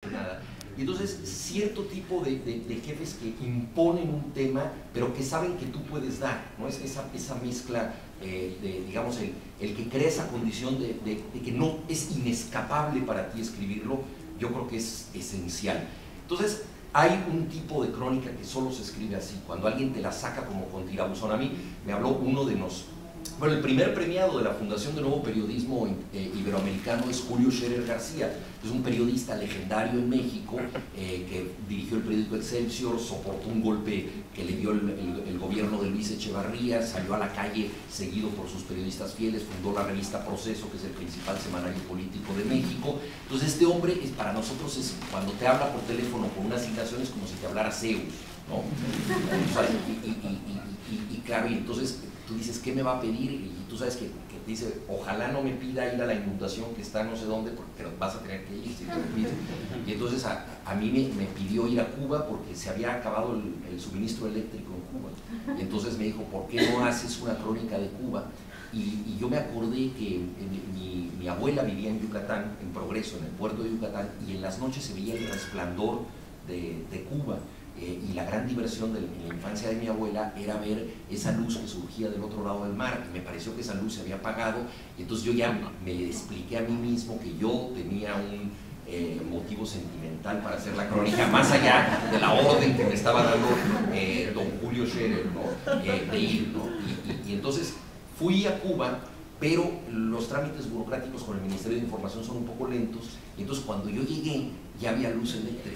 nada. Y entonces cierto tipo de jefes que imponen un tema, pero que saben que tú puedes dar, ¿no? Es esa mezcla digamos, el que crea esa condición de que no es inescapable para ti escribirlo, yo creo que es esencial. Entonces, hay un tipo de crónica que solo se escribe así, cuando alguien te la saca como con tirabuzón. A mí me habló uno de bueno, el primer premiado de la Fundación de Nuevo Periodismo Iberoamericano es Julio Scherer García, es un periodista legendario en México que dirigió el periódico Excelsior, soportó un golpe que le dio el gobierno de Luis Echevarría, salió a la calle seguido por sus periodistas fieles, fundó la revista Proceso, que es el principal semanario político de México. Entonces este hombre, para nosotros, cuando te habla por teléfono con una asignación, es como si te hablara Zeus, ¿no? O sea, y claro, y entonces tú dices, ¿qué me va a pedir? Y tú sabes que te dice, ojalá no me pida ir a la inundación que está no sé dónde, porque vas a tener que ir, si te permite. Y entonces a mí me pidió ir a Cuba porque se había acabado el suministro eléctrico en Cuba. Y entonces me dijo, ¿por qué no haces una crónica de Cuba? Y yo me acordé que mi abuela vivía en Yucatán, en Progreso, en el puerto de Yucatán, y en las noches se veía el resplandor de Cuba. Y la gran diversión en la infancia de mi abuela era ver esa luz que surgía del otro lado del mar, y me pareció que esa luz se había apagado, y entonces yo ya me expliqué a mí mismo que yo tenía un motivo sentimental para hacer la crónica, más allá de la orden que me estaba dando don Julio Scherer, ¿no? De ir, ¿no? Y entonces fui a Cuba, pero los trámites burocráticos con el Ministerio de Información son un poco lentos, y entonces cuando yo llegué ya había luz eléctrica.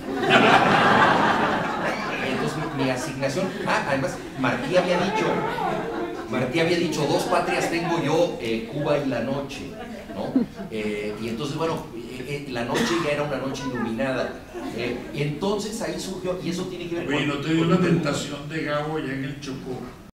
Entonces mi asignación, además Martí había dicho 2 patrias tengo yo, Cuba y la noche, ¿no? Y entonces bueno, la noche ya era una noche iluminada, y entonces ahí surgió, y eso tiene que ver con... Oye, ¿no te dio la tentación de Gabo allá en el Chocó?